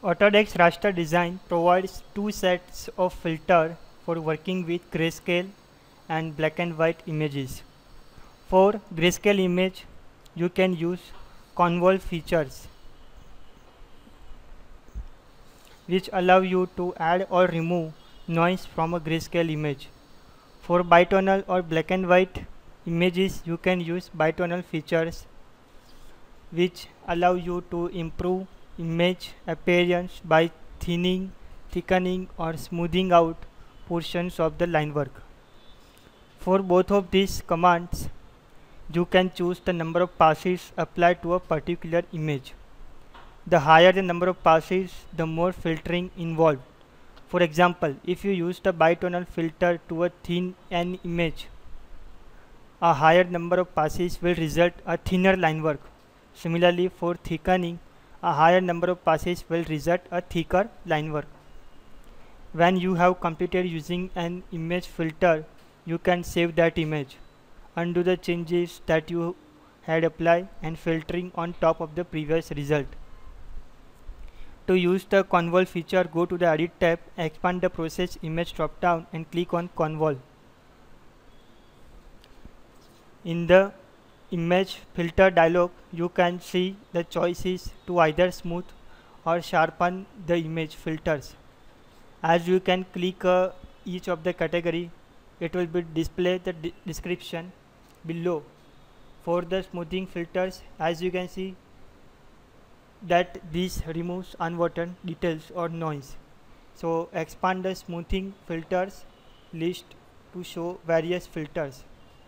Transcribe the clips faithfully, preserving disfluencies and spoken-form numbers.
Autodesk Raster Design provides two sets of filter for working with grayscale and black and white images. For grayscale image, you can use convol features, which allow you to add or remove noise from a grayscale image. For bitonal or black and white images, you can use bitonal features, which allow you to improve image appearance by thinning, thickening or smoothing out portions of the line work. For both of these commands, you can choose the number of passes applied to a particular image. The higher the number of passes, the more filtering involved. For example, if you use the bitonal filter to a thin an image, a higher number of passes will result a thinner line work. Similarly, for thickening, a higher number of passes will result a thicker line work. When you have completed using an image filter, you can save that image, undo the changes that you had applied, and filtering on top of the previous result. To use the convol feature, go to the Edit tab, expand the Process Image drop down and click on Convol. In the Image Filter dialog, you can see the choices to either smooth or sharpen the image filters. As you can click uh, each of the category, it will be display the de description below. For the smoothing filters, as you can see that this removes unwanted details or noise. So expand the smoothing filters list to show various filters.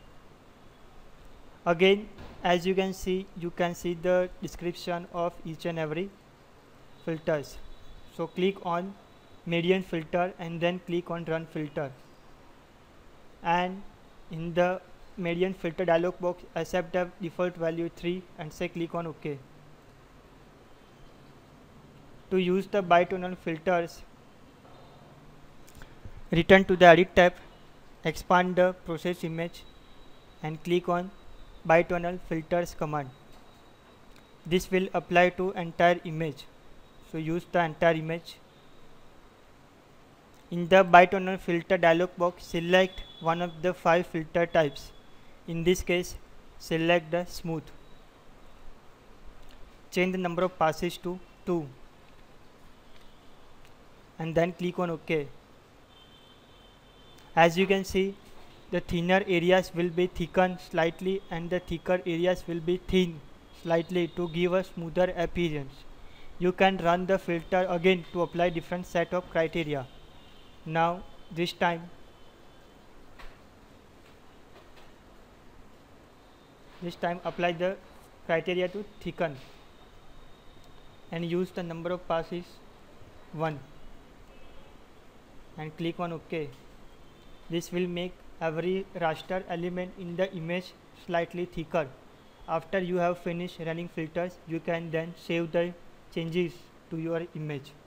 Again, as you can see, you can see the description of each and every filters. So click on median filter and then click on run filter, and in the median filter dialog box, accept the default value three and say click on OK. To use the bitonal filters, return to the Edit tab, expand the Process Image and click on Bitonal Filters command. This will apply to entire image, so use the entire image. In the bitonal filter dialog box, select one of the five filter types. In this case, select the smooth. Change the number of passes to two and then click on OK. As you can see, the thinner areas will be thickened slightly and the thicker areas will be thin slightly to give a smoother appearance. You can run the filter again to apply different set of criteria. Now this time this time apply the criteria to thicken and use the number of passes one and click on OK. This will make every raster element in the image slightly thicker. After you have finished running filters, you can then save the changes to your image.